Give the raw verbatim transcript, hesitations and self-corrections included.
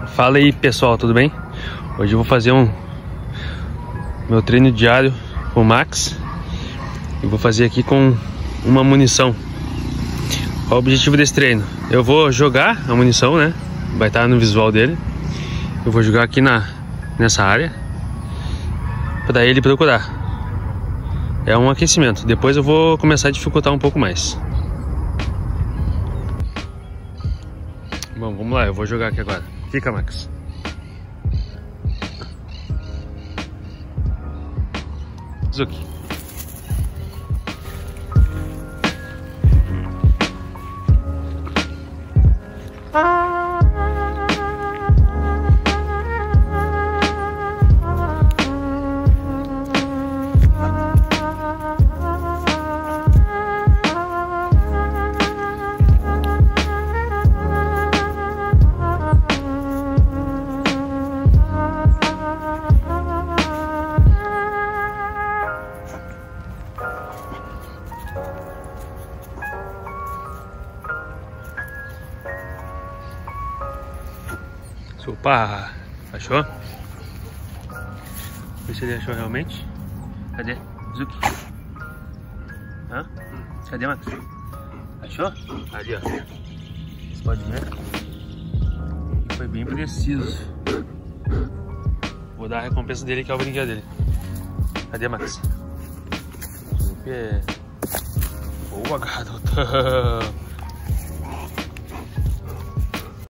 Fala aí pessoal, tudo bem? Hoje eu vou fazer um meu treino diário com o Max. Eu vou fazer aqui com uma munição. Qual o objetivo desse treino? Eu vou jogar a munição, né? Vai estar no visual dele. Eu vou jogar aqui na, nessa área para ele procurar. É um aquecimento. Depois eu vou começar a dificultar um pouco mais. Bom, vamos lá, eu vou jogar aqui agora. Fica, Max. Zuki. Opa! Achou? Vê se ele achou realmente. Cadê? Zuki? Hã? Cadê, Max? Achou? Ali, ó. Você pode ver. E foi bem preciso. Vou dar a recompensa dele, que é o brinquedo dele. Cadê, Max? Zuki é... Boa, garota!